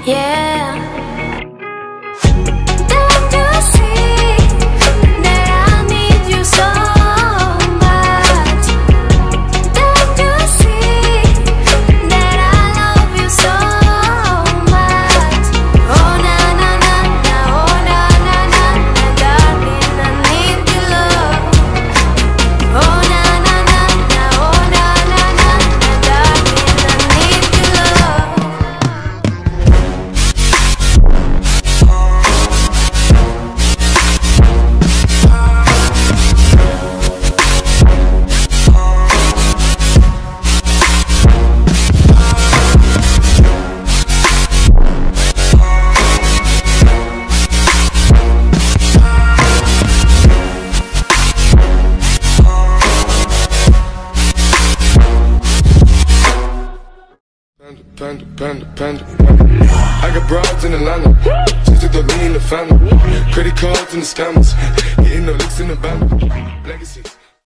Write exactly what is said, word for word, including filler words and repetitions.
Yeah. Don't you see that I need you so much? Don't you see that I love you so much? Oh na na na na, oh na na na na, darling, I need your love. Oh na na na na, oh na na na na, darling, I need your love. Panda, panda, panda, panda. I got broads in Atlanta, just took the lean in the family. Credit cards and the scammers, hitting the licks in the band. Legacies.